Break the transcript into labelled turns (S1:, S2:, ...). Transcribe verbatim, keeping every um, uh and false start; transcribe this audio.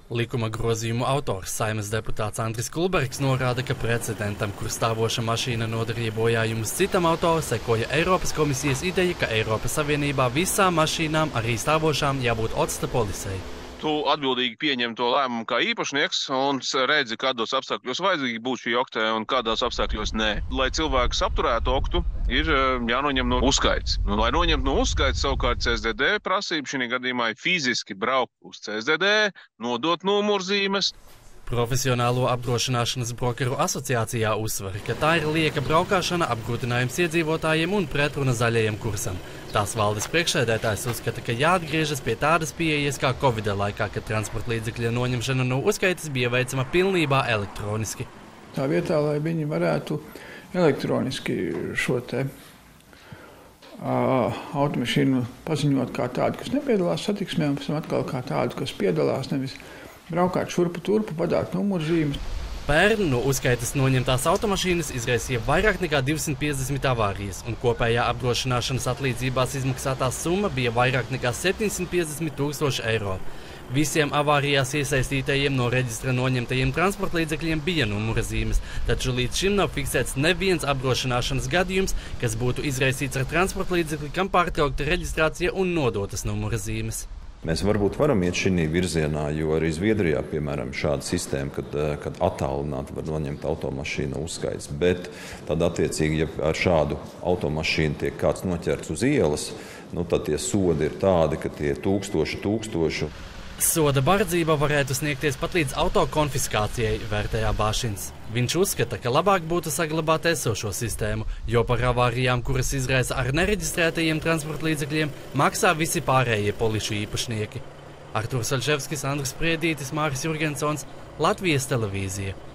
S1: Likuma grozījumu autors, Saeimas deputāts Andris Kulbergs, norāda, ka precedentam, kur stāvoša mašīna nodarīja bojājumus citam auto, sekoja Eiropas komisijas ideja, ka Eiropas Savienībā visām mašīnām, arī stāvošām, jābūt octa polisei.
S2: Tu atbildīgi pieņem to lēmumu kā īpašnieks un redzi, kādos apstākļos vajadzīgi būt šī oktē un kādās apstākļos nē. Lai cilvēks apturētu oktu, ir jānoņem no uzskaits. Nu, lai noņemtu no uzskaits, savukārt C S D D prasība šī gadījumā ir fiziski braukt uz C S D D, nodot numurzīmes.
S1: Profesionālo apdrošināšanas brokeru asociācijā uzsver, ka tā ir lieka braukšana, apgrūtinājums iedzīvotājiem un pretruna zaļajam kursam. Tās valdes priekšsēdētājs uzskata, ka jāatgriežas pie tādas pieejas kā Covida laikā, kad transporta līdzekļa noņemšana no uzskaites bija veicama pilnībā elektroniski.
S3: Tā vietā, lai viņi varētu elektroniski šo te uh, automašīnu paziņot kā tādu, kas nepiedalās satiksmē, un pēc tam atkal kā tādu, kas piedalās, nevis braukāt šurpu turpu, padāt numurzīmes.
S1: Pērn no uzskaites noņemtās automašīnas izraisīja vairāk nekā divsimt piecdesmit avārijas, un kopējā apdrošināšanas atlīdzībās izmaksātā summa bija vairāk nekā septiņsimt piecdesmit tūkstoši eiro. Visiem avārijās iesaistītajiem no reģistra noņemtajiem transporta līdzekļiem bija numura zīmes, taču līdz šim nav fiksēts neviens apdrošināšanas gadījums, kas būtu izraisīts ar transporta līdzekli, kam pārtraukta reģistrācija un nodotas numura zīmes.
S4: Mēs varbūt varam iet šī virzienā, jo arī Zviedrijā, piemēram, šāda sistēma, kad, kad attālināti var noņemt automašīnu uzskaits, bet tad attiecīgi, ja ar šādu automašīnu tiek kāds noķerts uz ielas, nu, tad tie sodi ir tādi, ka tie tūkstoši tūkstoši.
S1: Soda bardzība varētu sniegties pat līdz auto konfiskācijai, vērtējā Bāšins. Viņš uzskata, ka labāk būtu saglabāt esošo sistēmu, jo par avārijām, kuras izraisa ar nereģistrētajiem transporta līdzekļiem, maksā visi pārējie polišu īpašnieki. Arturs Alševskis, Andris Priedītis, Māris Jurgensons, Latvijas televīzija.